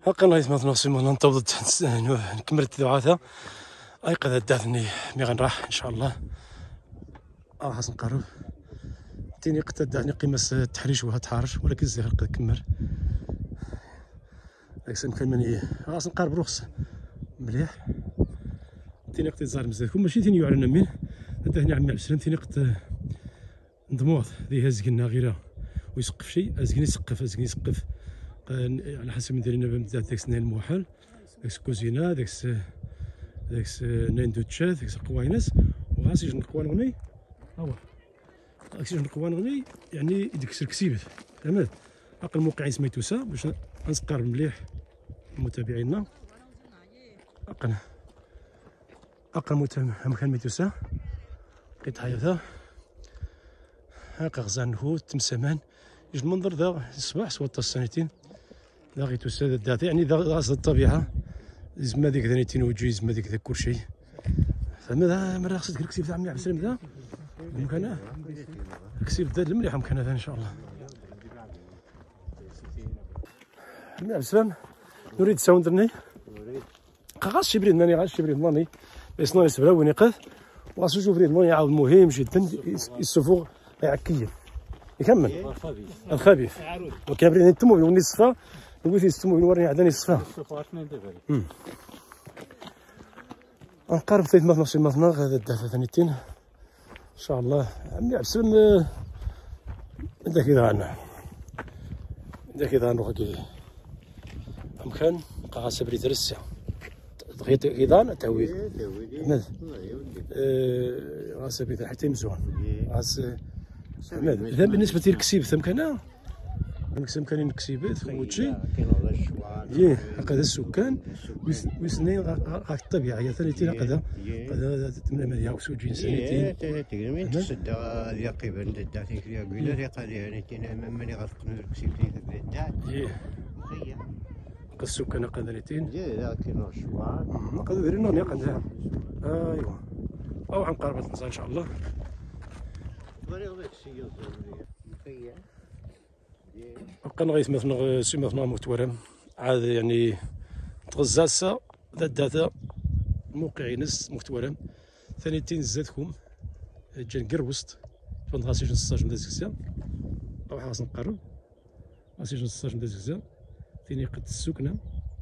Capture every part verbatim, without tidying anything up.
هاكا نغيث مثلا سيمون ننتظر نكمل التدعاثة أيقظ الداثني مي غنراح إن شاء الله. آه خاص نقرب تيني قد دعني قيمة التحريش وها تحرش ولكن زي قد كمل داك سمكان مني خاص نقرب رخص مليح تيني قد زار مزيان كون ماشي تيني يعلن مين داهني عمي عبد السلام تيني قد نضموض ذي هزقنا غيره ويسقف شي ازقني يسقف ازقني يسقف على حسب من دايرين بزاف داك السنين الموحل داك الكوزينه داك داك نين دوتشات داك القواينس وغاسي جن قوانغني هو غاسي جن قوانغني يعني ديك الكسيبت فهمت اقل موقع سميتو سا باش نسقرب مليح متابعينا اقل اقل مكان ميتو سا لقيت حياته هاكا غزان هو تمسمان يجي المنظر ذا الصباح سوات السنتين ذا غيتو سادة داتا يعني ذا غاز الطبيعة زعما ديك ثانيتين وجوي زعما ديك ذاك كلشي فما ذا مرة خصك الكسيب تاع عمي عبد السلام ذا مكانه الكسيب ذا المليح مكانه ذا ان شاء الله. عمي عبد السلام نريد ساوندرني غاس شي بريد ماني غاس شي بريد ماني بس نوني سبرا وين يقف وغاس شوف بريد ماني يعاود مهم جدا يسفوغ يعكير يكمل الخبيث وكابرين التمو وني الصفا نقول في التمو نورني عداني الصفا نقرب ثلاث مثنى نص مثنى غدا الدافع ثانيتين ان شاء الله. عمي عبد السلام انت كذا عنا انت كذا نروح كي امكان قا صبري درسها غيت غيضان تاوي ماذا غا صبري حتى مزوان غاس هذا بالنسبه للكسيب ثم كان نكسب كاين كسيبات وتشي ياه هكذا السكان وسنين غا الطبيعه هي ثانيتين هكذا هكذا تمنى يا وسوجين سنتين تقريبا تصدى يا قبل داتي فيها قيله يا قال يعني تينا ماني غتقنوا الكسيب في الدات ياه السكان هكذا ثانيتين ياه لكن شوار هكذا دايرين نغني هكذا ايوا او غنقرب ان شاء الله. بقى نغيث مثلا سي مثلا متورم عاد يعني تغزاسا ذات داتا موقعي نس متورم ثانيتين زادكم جان قروست فند غاسي نصاج من دازكسا او خاص نقرب غاسي نصاج من دازكسا ثاني قد السكنه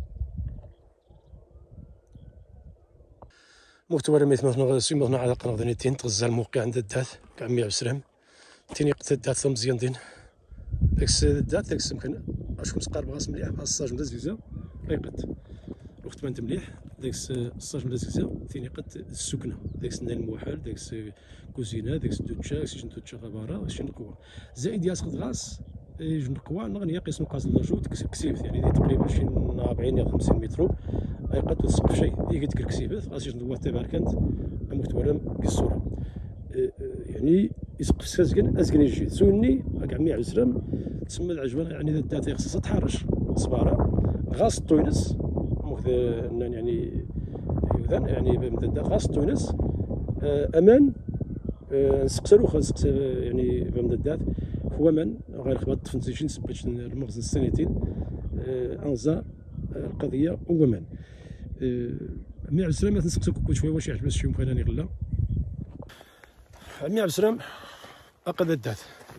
متورم مثلا سي مثلا على قناه ثانيتين تغزا الموقع عند الدات كعمي عبد السلام تيني قد دات مزيان دين داك الدات داك يمكن شكون تقارب غاس مليح مع الصاج نتا زوزا غيقد الوقت ما انت مليح داك الصاج نتا زوزا ثاني قد السكنه داك السنان الموحل داك الكوزينه داك الدوتشا سي دوتشا غباره شي نقوى زائد ياسقط غاس يجي نقوى نغني قيس نقاز لاجو كسيف يعني تقريبا شي أربعين الى خمسين متر غيقد تسقف شيء ديك ديك الكسيفات غاس يجي ندوى تبع كانت متورم بالصوره يعني يسقف سازكن ازكن يجي سولني هاك عمي عبد السلام تسمى العجوان يعني دات خصها تحرش صباره غاص تونس مخ يعني يوذان يعني بمدد غاص تونس امان نسقسلو خا نسقس يعني بمددات هو من غير خبط تفنتيشين سبت المغزى السنتين انزا القضيه هو من عمي عبد السلام تنسقسو كل شويه واش يعجبك شي مكان غلا عمي عبد السلام أقد الدات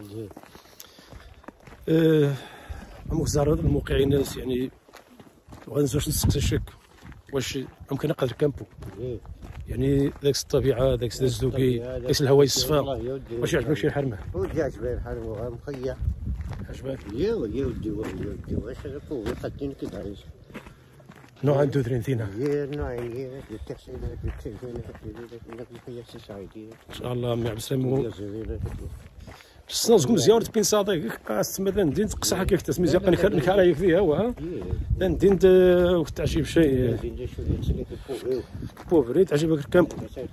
أه مزارد الموقعين ناس يعني وغنزوش نسقسي الشك واش يمكن أقدر كامبو يعني ذاك الطبيعة ذاك الزوقي ذاك الهواء يصفى واش يعجبك شي حرمة؟ ودي عجبني الحرمة وغا مخيا عجبك؟ يا يا ودي ودي واش نقول قدين كذا عايش نوع عنده ثرين ثينا يا نوعين يا التحسين التلفون مخيا سعيدي إن شاء الله عمي عبد السلام السنوز مزيان بين صادق قاس مثلا دين تقصح هكاك تسمي زي قنك نك على فيها هو دين دين تعجب شيء بوفري تعجبك الكامب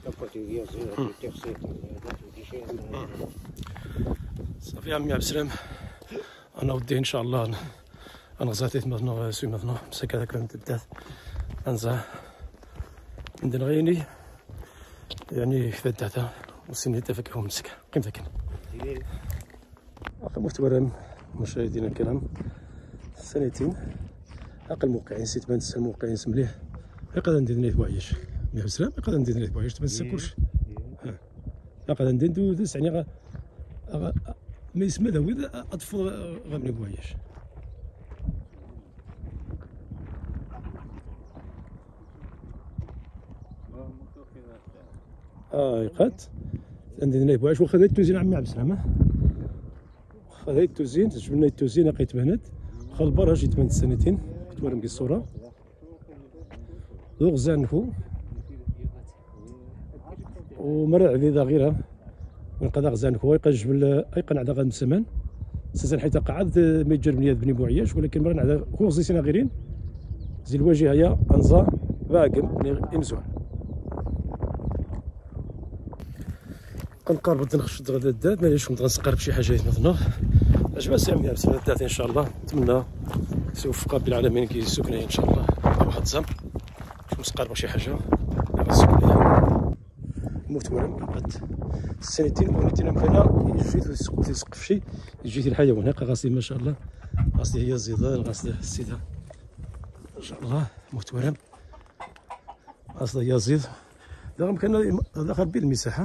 صافي عمي عبد السلام انا ودي ان شاء الله انا غزاتي مثلا سوي مثلا مسك هذاك الدات انزا عندنا غيني يعني في الداتا وسني تفكهم مسك قيمتها كم أخي متورم مشاهدينا الكرام سنتين حق الموقعين سي تبان تسال الموقعين مليح يقدر ندير نيت وايش يا بسلام يقدر ندير نيت وايش تبان تسال كلشي يقدر ندير ندوز يعني غا ما يسمى داوي اطفو غنبني بوايش اه يقات عندي نيت وايش واخا دايت توزين عمي عبد السلام واخا دايت توزين تجبنا التوزين لقيت بنات واخا البرا جيت بنت سنتين كنت ورمكي الصوره ذو غزان نفو ومرع عديدة غيرها من قضا غزان نفو يقا جبل ايقا نعدا غاد مسمان سازن حيت قعد ما يجرب بنيات بني بوعياش ولكن مرة نعدا هو غزيسنا غيرين زي الواجهه هي انزا باقم امزون كنقرب نخشد غدا الداد مانيش كنت غنسقرب شي حاجه مثلا عجبها سي عمي عبد الداد ان شاء الله نتمنى سيوفق رب العالمين كي السكنه ان شاء الله واحد الزم مسقربه شي حاجه السكنه موت ورم قد السنتين ونتين كان جيت تسقف شي جيت الحيوان هكا غاسي ما شاء الله غاسي هي الزيدان غاسي السيده ان شاء الله موت ورم غاسي هي زيد رغم كان داخل بين المساحه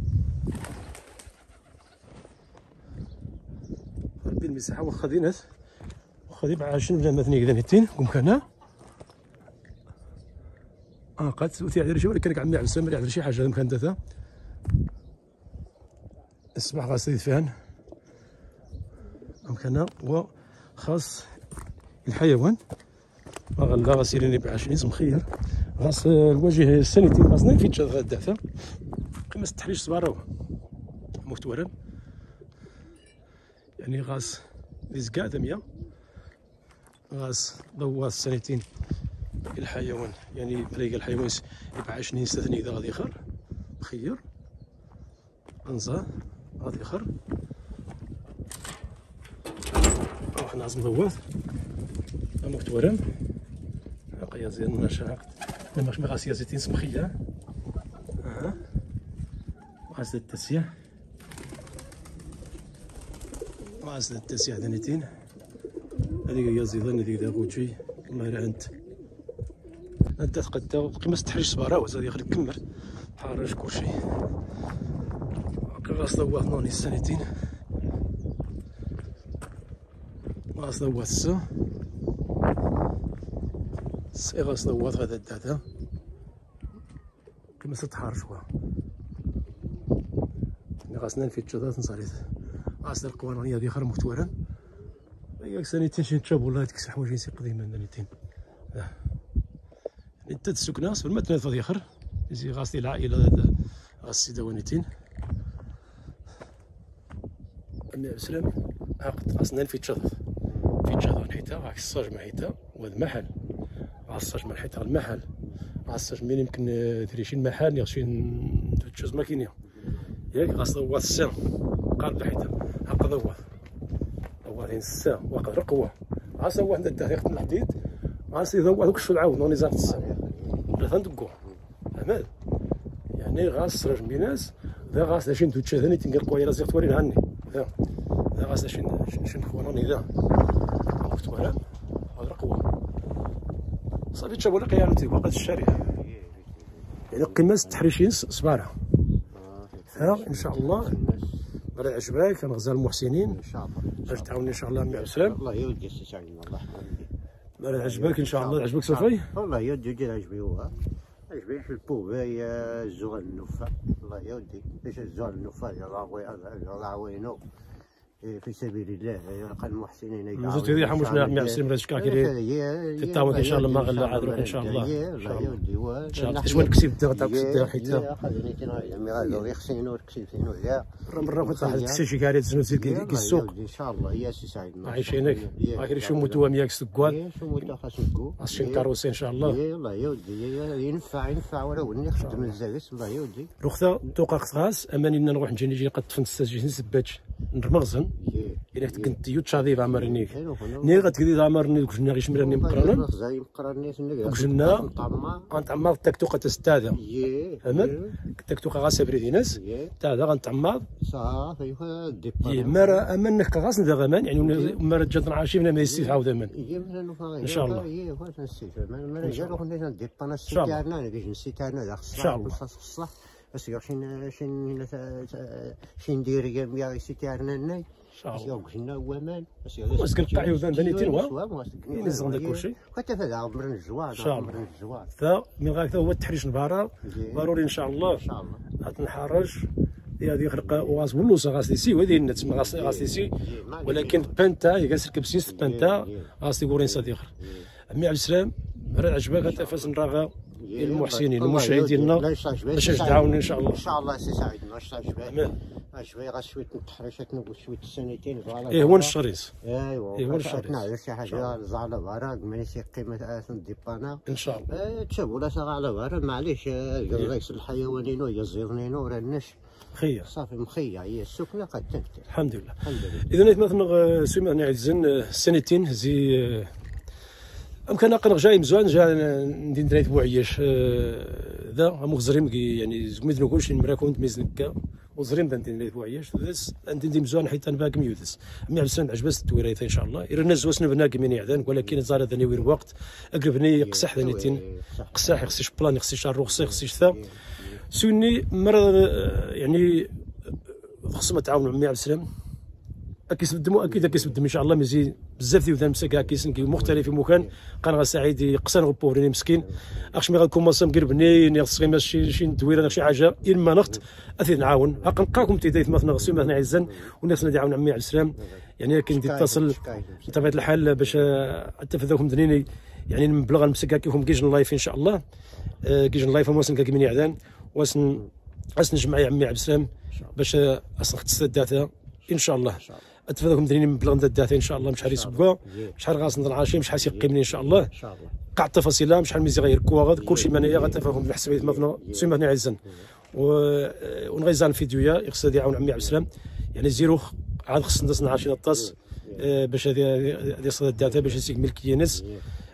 المساحه واخا دينات واخا دي بعشرين بلا مثني كذا نتين قوم كان اه قد سوتي على رجال ولكن عمي عبد السلام على شي حاجه يمكن داتا الصباح غاسي فيهن يمكن هو خاص الحيوان غلا غاسيريني بعشرين مخير غاس الوجه السنتين غاسنا في تشاد غدا كما تحريش صبارو موت ورم يعني غاس لزكا دمية غاس ضواس سنتين الحيوان يعني ملايقى الحيوان يبقى عشرين سنة إذا غادي يخر خير أنزا غادي يخر روح نعزم ضواس أموت ورم هاقا زين ما شاقت لما خمي غاس يازيتين سمخية أها غاس التسية غاس التسية دنيتين هذيك هي زيدان هذيك دا غوتشي الله يلا انت انت تقدا قيمه تحريش صبارا وزاد يخليك كمل حارج كلشي هاكا غاس ضواط نوني السنتين غاس ضواط السا سي غاس ضواط غادا داتا كيما تحار شوا غاسنا في الجدات نصاريت غاس القوانونيه هذه خر متورن ياك سنتين شي تشاب والله ديك الحوايج سي قديمه سنتين انت السكنه صبر ما تنفذ يخر زي غاسي العائله غاسي دوانيتين امي عبد السلام عقد غاسنا في تشاد في تشاد حيتا غاك الصاج مع حيتا وهذا محل غاصاج مع حيتا المحل غاصاج مين يمكن ديري شي محل يغشين تشوز ماكينه ياك غاس ضواط السام قارب حيتا هاكا ضواط ضواطين السام واقد رقوه غاس هو عند الدار يخدم الحديد غاس يضوى دوك الشو العاود نوني زارت السام ثلاثه ندقو عمال يعني غاس رجم بيناس ذا غاس داشين توتشا ثاني تنقل قوي راسي تورين عني ذا ذا غاس داشين شن خوانوني ذا وقت ولا هذا رقوه صافي تشابوا لي قيامتي وقت الشارع يعني قماس التحريشين صبارها ها ان شاء الله راه عجبك كان غزال المحسنين ان شاء الله باش تعاوني ان شاء الله مع السلام الله يودي سي سعيد الله يحفظك راه عجبك ان شاء الله عجبك صافي والله يودي دير عجبي هو عجبي في البوباي الزغل النفا الله يودي ليش الزغل النفا الله وينو في سبيل الله يلقى المحسنين زدت هذه حموش مع السلام راه شكاكري تتعاون ان شاء الله ما غلا عاد روح ان شاء الله الله يودي ان شاء الله شويه كسب تاع كسب حيت خليني مي غادي يخسينو كسيتينو يا مره مره كنت واحد الشيء كاري تزنو في السوق ان شاء الله يا سي سعيد عايشينك غير شو متوا مياك سكوات شو متوا خاصكو عشان كاروسي ان شاء الله الله يودي ينفع ينفع ولو نخدم الزاويس الله يودي رخصه توقع غاس اماني نروح نجي نجي قد تفنس نسباتش نرمغزن إلا كنت يوتشادي غامرني ني غتكدي غامرني كنا غيش مرني مقرن كنا غنتعمر التكتوكه تستاذا فهمت التكتوكه غاسبري ديناس تاع هذا غنتعمر صافي ديبا مرا امنك غاس ذا غمان يعني مرا جات عاشي من ما يستيف عاود من ان شاء الله ان شاء الله ديبانا سيتارنا باش نسيتارنا ان شاء الله صح بس شين شين شين ندير يا سيتارنا ناي ان شاء الله كنا ومان بس واش كنقطع يوزان داني تيروا ينزل داك كلشي حتى هذا عمر الجواد ان شاء الله ذا من غير هو التحريش البارا ضروري ان شاء الله ان شاء الله غتنحرج هذه خرق واس ولوس غاس سي وهذه النت غاس غاس سي ولكن بانتا يجلس كبسيس بانتا غاس يقولين صديق عمي عبد السلام راه عجبك تفاس نراغا المحسنين المشاهدين ديالنا باش تعاونوا ان شاء الله ان شاء الله سي سعيد واش عجبك شويه غا شويه التحريشات نقول شويه السنتين زعما ايه هو الشريس ايوا ايه هو الشريس على شي حاجه زعما باراك ماشي قيمه اسن ديبانا ان شاء الله تشوفوا لا صغا على باراك معليش الرئيس الحيوانين ويا الزيرنين ورا النش خير صافي مخيا هي السكنه قد تنتهي الحمد لله اذا مثلا سمعنا عزن سنتين زي امكن اقرا جاي مزوان جا ندير دريت بوعياش ذا مغزرين يعني زميد نقولش نمراكم ميزنكا وزرين ذا ندير دريت بوعياش ذس ندير مزوان حيت انا باقي ميوثس عمي عبد السلام عجبس التويريت ان شاء الله الا الناس واسنا بناك من يعدان ولكن زار ذا نوير وقت اقربني قصح ذنيتين قصاح خصيش بلان خصيش الرخصه خصيش ثا سوني مرة يعني خصنا تعاونوا عمي عبد السلام اكيس بالدم اكيد اكيس بالدم ان شاء الله مزيان بزاف ديال مساك اكيس مختلف في مكان كان غا سعيد يقسن غبورني مسكين اخش مي غنكومونسا مقربني نغسل غير شي شي ندوير شي حاجه الا نخت اثي نعاون هاك نلقاكم تيدايت مثلا غسل مثلا عزان والناس اللي يعاون عمي عبد السلام يعني كي نتصل بطبيعه الحال باش تفذوكم دنيني يعني نبلغ المسكا كيفهم كيجن لايف ان شاء الله كيجن لايف واسن كاك من يعدان واسن اسن نجمع يا عمي عبد السلام باش اسن خت الداتا ان شاء الله اتفاداكم دريني مبلغ الداتا ان شاء الله شحال يسبقوا شحال غاس نعاشي شحال يقيمني ان شاء الله كاع التفاصيل شحال ميزي غير كوا كلشي مانيا غتفاهم بالحسابات مثلا سيما هنا عزن ونغيزان فيديويا يقصد يعاون عمي عبد السلام يعني زيرو عاد خصنا ندس نعاشي الطاس باش هذه هذه صدى الداتا باش يسيك ملك ينس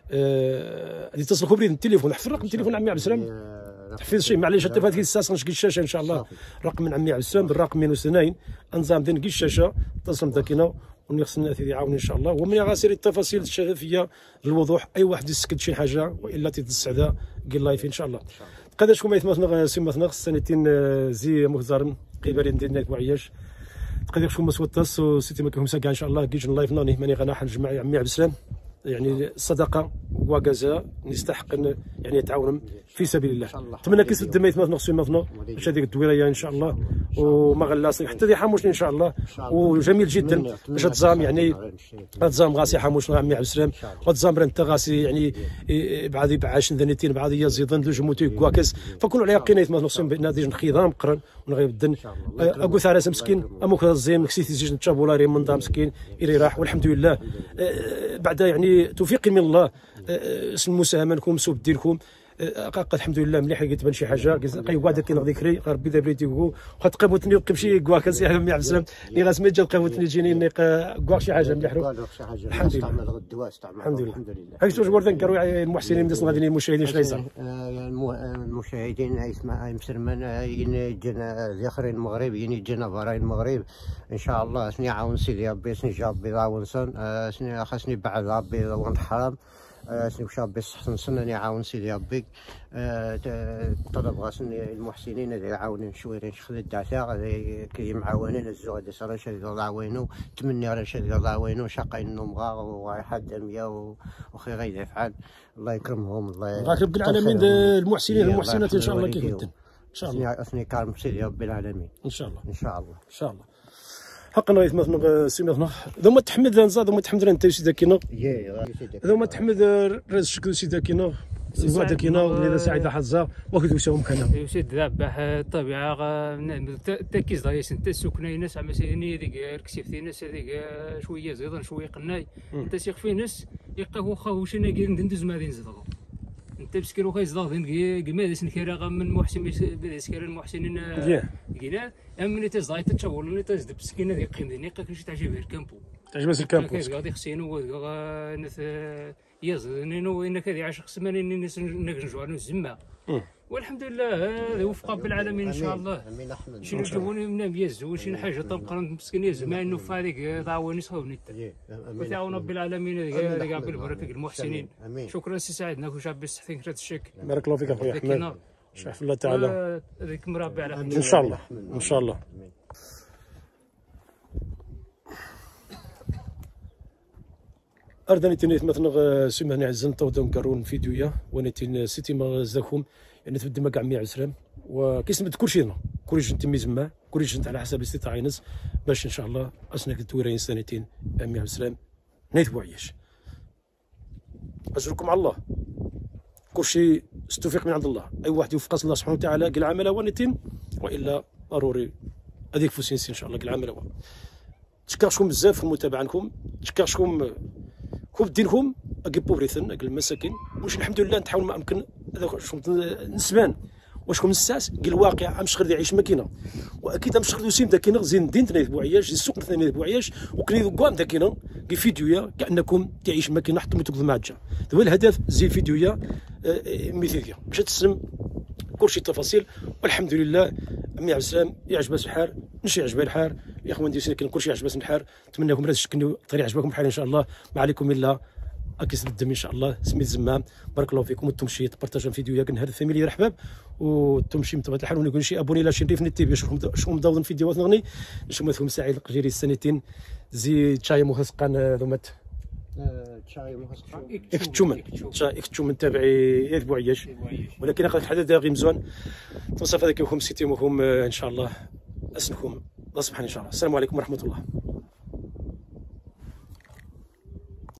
غادي يتصلوا بريد التليفون حفظ رقم تليفون عمي عبد السلام تحفيظ شيء معليش حتى في هذه الساعه نشكي الشاشه ان شاء الله رقم من عمي عبد السلام بالرقم مئة واثنين انظام دين كي الشاشه اتصل ذاكينا ونخصنا يعاون ان شاء الله ومن غاسير التفاصيل الشفافيه الوضوح اي واحد يسكت شي حاجه والا تتسعدا قال لايف ان شاء الله قداش شكون ما يثمثنا سمثنا سنتين زي مهزر قبل ندير وعياش تقدر شكون ما سوتاس سيتي ما كيهم ساكا ان شاء الله كيجن لايف ناني ماني غنحن نجمع عمي عبد السلام يعني الصدقه وجزاء نستحق يعني يتعاون في سبيل الله نتمنى كيس الدم يثمثنا خصو مثنا باش هذيك الدويره ان شاء الله وما غلاص حتى دي حاموش ان شاء الله وجميل جدا باش تزام يعني تزام غاسي حاموش عمي عبد السلام وتزام انت غاسي يعني بعد بعاش ذنيتين بعد يزيدن دو جموتي كواكس فكون على يقين يثمثنا خصو بان هذه نخيضها مقرن ونغيب الدن اكو ثلاثه مسكين امك الزين كسيتي زيج نتشابولاري من دار مسكين الى راح والحمد لله بعد يعني توفيق من الله اسم المساهمه لكم سوب ديالكم الحمد لله مليح كتبان شي حاجه قي واحد كينغ ذكري ربي دابا يديكو خاطر قبوتني وقبشي كواكس يا عمي عبد السلام اللي غاس ما جا قبوتني جيني نيق كواك شي حاجه مليح الحمد لله الحمد لله هاك شوج ورد نكروا المحسنين من غادي المشاهدين شنو يصير المشاهدين يسمع مسلمان يجينا ذخرين المغرب يجينا براين المغرب ان شاء الله سني عاون سيدي ربي سني جاب بيضاون سن سني خاصني بعد ربي ونحرم سني شاب بصح نسناني عاون سيدي ربي طلب غاسني المحسنين اللي يعاونون شويه نشخذ الدعسه كي معاونين الزوج اللي صار شي الله عاونو تمني راه شي الله عاونو شاقين نمغا وحد مية وخي غير يفعل الله يكرمهم الله يبارك رب العالمين المحسنين والمحسنات ان شاء الله كيف ان شاء الله اثني كرم سيدي رب العالمين ان شاء الله ان شاء الله ان شاء الله حقنا يثمثنا سيمثنا ذوما تحمد نزاد ذوما تحمد انت سيدي كينا ذوما تحمد راس شكل سيدي كينا سيدي كينا اللي سعيد حظا وكذو سوم كنا سيد ذبح الطبيعه التركيز دايس انت السكنه ناس عم سيدني ديك الكسيف ناس هذيك شويه زيدان شويه قناي انت سيخ في ناس يلقاو واخا وشنا ندوز ما غادي نزيدو انت مسكين وخا يزدغ ذين قماد سنكيرا من محسن بدا سكيرا المحسنين مزيان كينا امني تزاي تتشاور لي تزد مسكين هذيك قيم ذي نيقا كلشي تعجب الكامبو تعجبها الكامبو كيف غادي خصينو نث يزنينو انك هذه عشر سمانين ناس نجوانو الزمه والحمد لله هذا وفق رب العالمين ان شاء الله. امين احمد شنو جابوني من يزو شي حاجه تنقرن مسكين يزما انه فهذيك ضاوني صاوني وتعاون رب العالمين هذيك كاع بالبركه المحسنين. شكرا سي سعيد ناكو شاب بصحتك كثرة الشك. بارك الله فيك اخويا احمد شاف الله تعالى هذيك مربي على ان شاء الله ان شاء الله. أردني تنيت مثلا سمعني عزن طودهم كارون فيديويا ونتين سيتي ما زاكم يعني تبدي ما كاع مية عسرام وكيسمد كلشي هنا كلشي نتميز معاه كلشي على حسب الاستطاعة ينس باش ان شاء الله اسنك التويرين سنتين مية عسرام نيت بوعيش اجركم على الله كلشي استوفيق من عند الله اي واحد يوفق الله سبحانه وتعالى قل عمله ونتين والا ضروري هذيك فوسينسي ان شاء الله قل عمله. تشكركم بزاف في المتابعه عنكم تشكركم كوب دينهم اكي بوبريثن اكي المساكين واش الحمد لله نحاول ما امكن هذا شكون نسبان واشكون الساس كي الواقع امش غير يعيش ماكينه واكيد امش غير يسيم داكينا زين دين تنيت بوعياش السوق تنيت بوعياش وكني كوام داكينا كي فيديويا كانكم تعيش ماكينه حتى تقضي معجه هو الهدف زي فيديويا مثيليا باش تسلم كلشي التفاصيل والحمد لله امي عبد السلام يعجبها الحال نشي يعجبها الحال يا اخوان ديالي كان كلشي يعجبها الحال نتمنى لكم راس تشكنوا الطريق عجبكم الحال ان شاء الله ما عليكم الا اكيس بالدم ان شاء الله سميت زمام بارك الله فيكم التمشي تبارطاجوا الفيديو ياك هذا الفاميلي رحباب والتمشي بطبيعه الحال ونقول شي ابوني لا شي في التي في شكون مداوضين فيديوهات نغني نشوف لكم سعيد القجيري السنتين زي تشاي مهسقان ذومات تشاي مهسقان اكتشومن تشاي اكتشومن تابعي يا بوعياش ولكن اخذ حدا غير مزوان توصف هذاك يوم سيتي وهم ان شاء الله اسنكم الله سبحانه ان شاء الله. السلام عليكم ورحمه الله.